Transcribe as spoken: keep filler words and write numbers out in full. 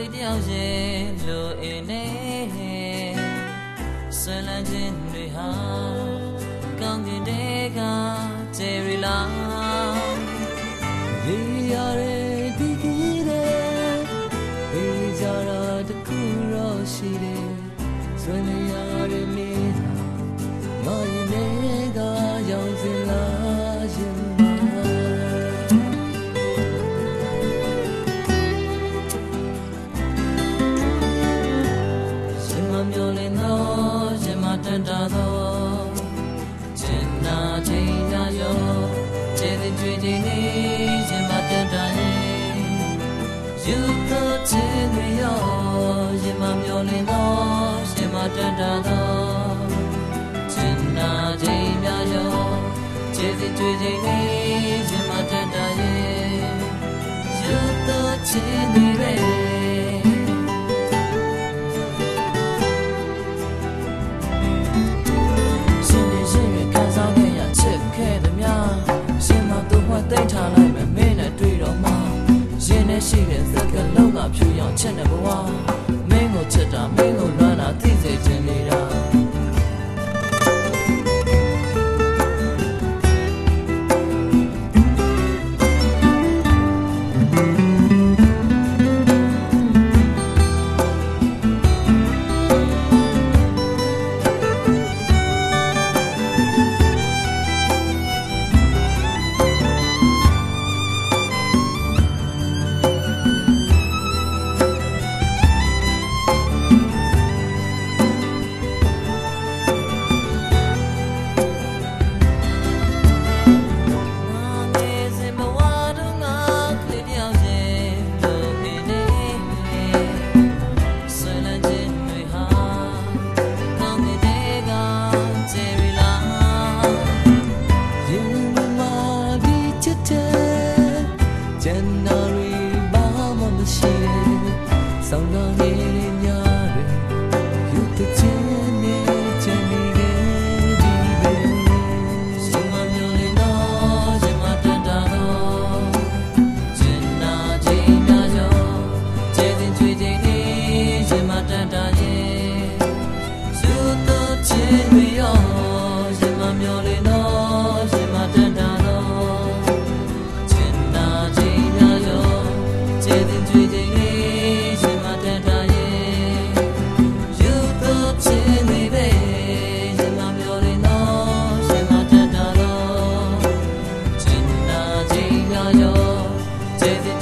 လေးတယောက်ရဲ့လိုအင်းနေဆွဲလန်းခြင်းတွေဟာကောင်းကင်တဲကဂျယ်ရီလာရေရတဲ့ဒီကြီးတဲ့ဘေးကြတာတခုတော့ရှိတယ်ဆွဲနေရတဲ့နေငါရင်ထဲကရောင်စင်လာရင်မျောလင်းသောရင်မတန်တာသောကျင်နာချိန်ညရောကျေးဇူးကြွေးခြင်းနေရင်မတန်တာရဲ့ယူသောခြင်းတွေရောရင်မမျောလင်းသောရင်မတန်တာသောကျင်နာချိန်ညရောကျေးဇူးကြွေးခြင်းနေရင်မတန်တာရဲ့ယူသောခြင်းတွေတိတ်ထားလိုက်မယ်မင်းနဲ့တွေ့တော့မှရင်နဲ့ရှိတဲ့စကားလုံးကဖြူရောင်ချက်တဲ့ဘဝမင်းကိုချစ်တာမင်းကိုလွမ်းတာသိစေချင်နေတာဆောင်လာနေတဲ့ညတွေယူတခြင်းနဲ့ချင်နေခဲ့ဒီပဲရှင်မမျောလင်းတော့ရှင်မတန်တာတော့ကျင်နာခြင်းများရောကျေးဇူးကြွေးခြင်းနဲ့ရှင်မတန်တာရဲ့ယူတော့ခြင်းတွေရောရှင်မမျောလင်းတော့ရှင်မတန်တာတော့ကျင်နာခြင်းများရောကျေးဇူးကြွေးခြင်းDavid